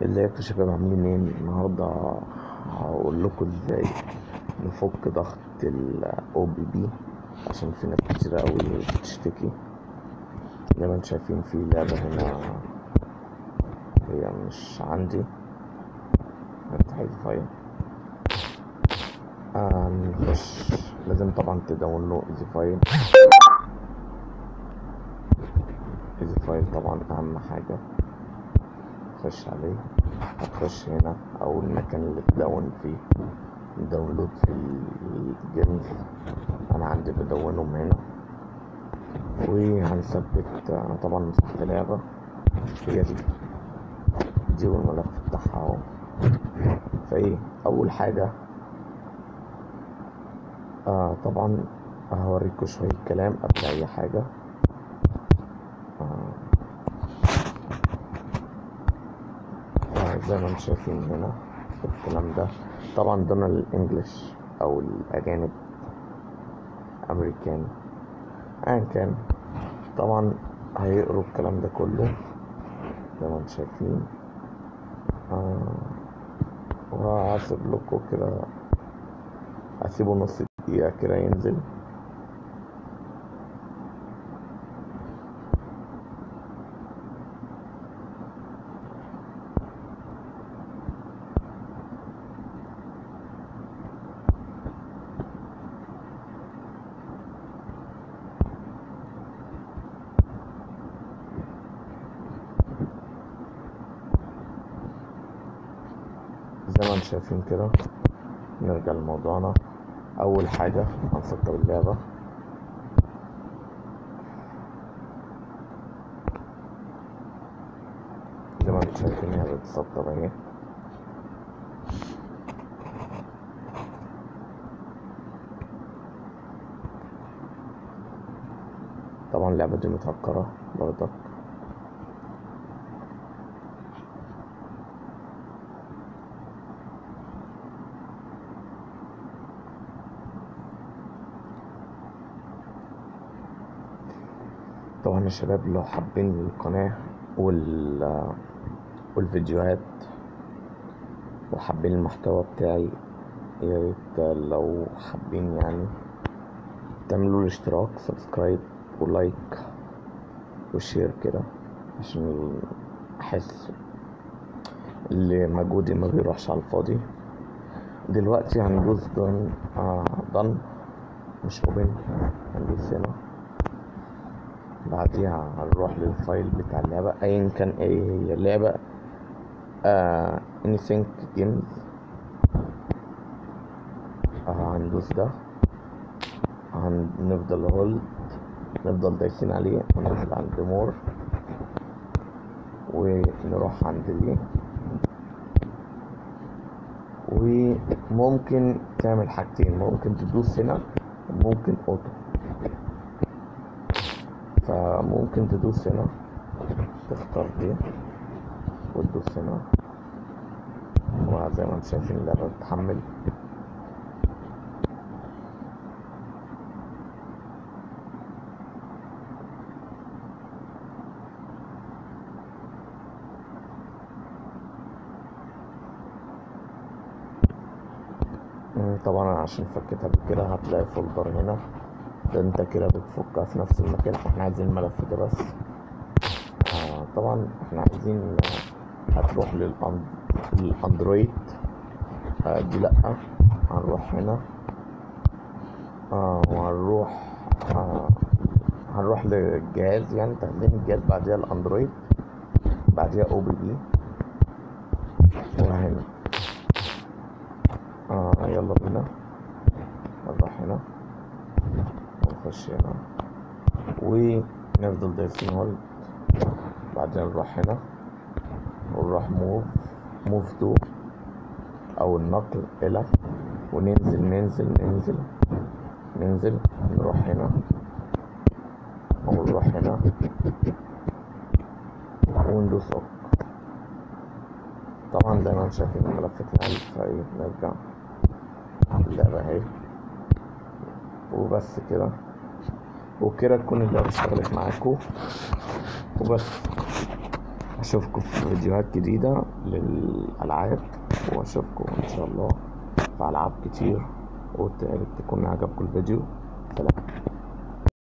ازيكم يا شباب، عاملين ايه؟ النهارده هقول لكم ازاي نفك ضغط ال OBB عشان في ناس كتير قوي بتشتكي. زي ما انتم شايفين في لعبة هنا، هي مش عندي. نفتح الفايل، نخش. لازم طبعا تداونلود ايزي فايل طبعا اهم حاجة. تخش عليه، هتخش هنا او المكان اللي تدون فيه داونلود في الجيمز. انا عندي بدونهم هنا، وهنثبت. انا طبعا مسحت لعبة، هي دي والملف بتاعها اهو. فايه اول حاجة؟ طبعا هوريكم شوية كلام قبل اي حاجة. زي ما انتم شايفين هنا الكلام ده طبعا دون الانجليش او الاجانب، امريكان ايا كان، طبعا هيقروا الكلام ده كله زي ما انتم شايفين. وهسيب لكم كده، هسيبه نص دقيقة كده ينزل. زي ما انتم شايفين كده، نرجع لموضوعنا. اول حاجة هنسطب اللعبة. زي ما انتم شايفين هي بتسطب اهي. طبعا اللعبة دي متهكرة برضك. طبعا يا شباب، لو حابين القناة والفيديوهات وحابين المحتوى بتاعي، يا ريت لو حابين يعني تعملوا الاشتراك، سبسكرايب ولايك وشير كده، عشان احس اللي مجهودي ما بيروحش على الفاضي. دلوقتي هندوس دن مش اوبن، هندوس هنا. بعديها هنروح للفايل بتاع اللعبة ايا كان ايه هي اللعبة. anything games. هندوس ده، هنفضل هولد، نفضل دايسين عليه وننزل عند مور، ونروح عند دي. وممكن تعمل حاجتين، ممكن تدوس هنا وممكن اوتو. فممكن تدوس هنا، تختار دي وتدوس هنا، وزي ما انتم شايفين اللعبة بتتحمل. طبعا عشان فكيتها كده هتلاقي فولدر هنا، ده انت كده بتفكها في نفس المكان. احنا عايزين الملف ده بس. طبعا احنا عايزين، هتروح للاندرويد. دي لأ، هنروح هنا هنروح للجهاز، يعني تخزين الجهاز، بعدها الاندرويد، بعدها OBB، وهنا يلا بينا نروح هنا ونخش هنا ونفضل دايسين هولد. بعدين نروح هنا ونروح موف تو او النقل الى، وننزل ننزل نروح هنا ونروح هنا وندوس اوك. طبعا زي ما انتم شايفين الملف اتنقل. فايه نرجع اللعبة اهي، وبس كده. وكده تكون اللعبة اشتغلت معاكم وبس. اشوفكم في فيديوهات جديدة للالعاب، واشوفكم ان شاء الله في العاب كتير، وتكون عجبكم الفيديو. سلام.